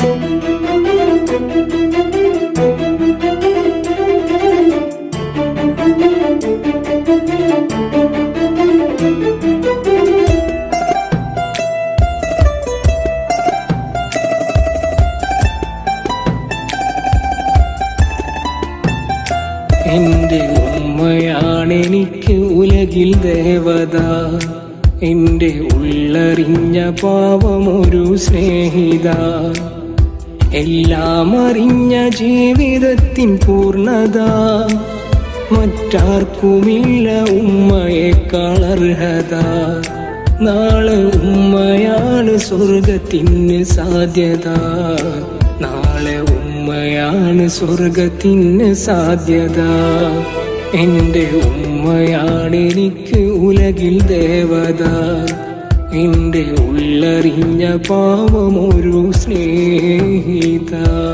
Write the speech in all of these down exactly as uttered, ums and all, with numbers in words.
എന്റെ ഉമ്മയാണെനിക്ക് ഉലകിൽ ദേവത, എന്റെ ഉള്ളറിഞ്ഞ പാവമൊരു സ്നേഹിത, എല്ലാം അറിഞ്ഞ ജീവിതത്തിൻ പൂർണ്ണത, മറ്റാർക്കുമില്ല ഉമ്മയേക്കാൾ അർഹത. നാളെ ഉമ്മയാണ് സ്വർഗത്തിന് സാധ്യത, നാളെ ഉമ്മയാണ് സ്വർഗത്തിന് സാധ്യത. എന്റെ ഉമ്മയാണെനിക്ക് ഉലകിൽ ദേവത, എന്റെ ഉള്ളറിഞ്ഞ പാവമൊരു സ്നേഹിത.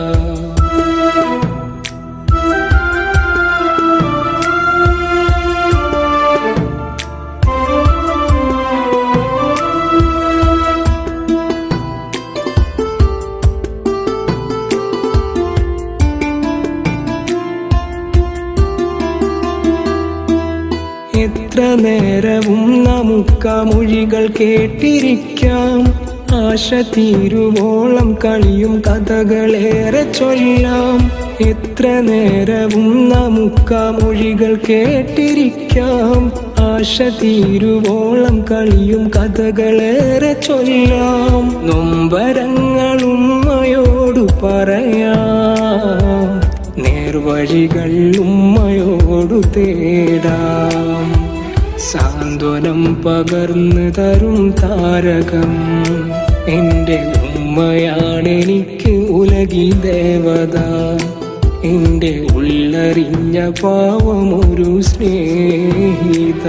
എത്ര നേരവും നമുക്ക് മൊഴികൾ കേട്ടിരിക്കാം, ആശ തീരുവോളം കളിയും കഥകളേറെ ചൊല്ലാം. എത്ര നേരവും നമുക്ക് മൊഴികൾ കേട്ടിരിക്കാം, ആശ തീരുവോളം കളിയും കഥകളേറെ ചൊല്ലാം. നൊമ്പരങ്ങൾ ഉമ്മയോടു പറയാം, നേർവഴികൾ ഉമ്മയോടു തേടാം. സാന്ത്വനം പകർന്നു തരും താരകം എന്റെ ഉമ്മയാണെനിക്ക് ഉലകിൽ ദേവത, എന്റെ ഉള്ളറിഞ്ഞ പാവമൊരു സ്നേഹിത.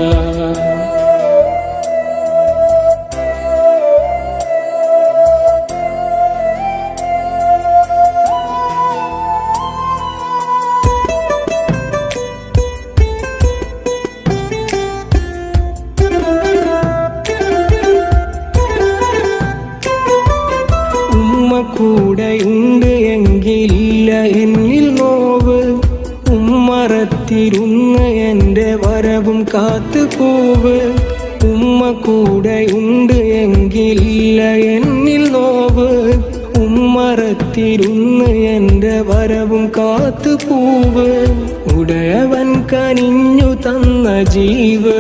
കൂടെയുണ്ട് എങ്കിലില്ല എന്നിൽ നോവ്, ഉമ്മറത്തിരുന്ന് എൻ്റെ വരവും കാത്തു പോവ്. ഉമ്മ കൂടെയുണ്ട് എങ്കിലില്ല എന്നിൽ നോവ്, ഉമ്മറത്തിരുന്ന് എൻ്റെ വരവും കാത്തു പോവ്. ഉടയവൻ കനിഞ്ഞു തന്ന ജീവ്,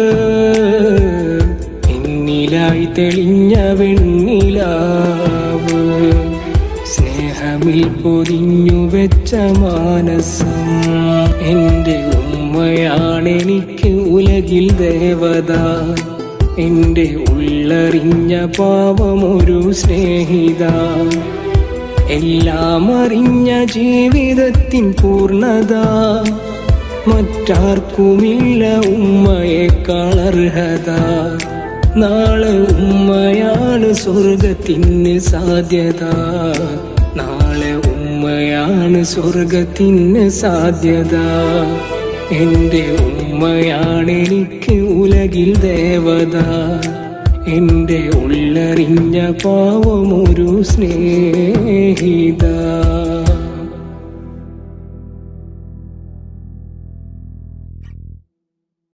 എന്നിലായി തെളിഞ്ഞ വെണ്ണിലാവ്, സ്നേഹമിൽ പൊതിഞ്ഞു വെച്ച മാനസം. എന്റെ ഉമ്മയാണെനിക്ക് ഉലകിൽ ദേവത, എന്റെ ഉള്ളറിഞ്ഞ പാവമൊരു സ്നേഹിത, എല്ലാം അറിഞ്ഞ ജീവിതത്തിൻ പൂർണ്ണത, മറ്റാർക്കുമില്ല ഉമ്മയേക്കാൾ അർഹത. നാളെ ഉമ്മയാണ് സ്വർഗത്തിന് സാധ്യത, നാളെ ഉമ്മയാണ് സ്വർഗത്തിന് സാധ്യത. എന്റെ ഉമ്മയാണെനിക്ക് ഉലകിൽ ദേവത, എന്റെ ഉള്ളറിഞ്ഞ പാവമൊരു സ്നേഹിത.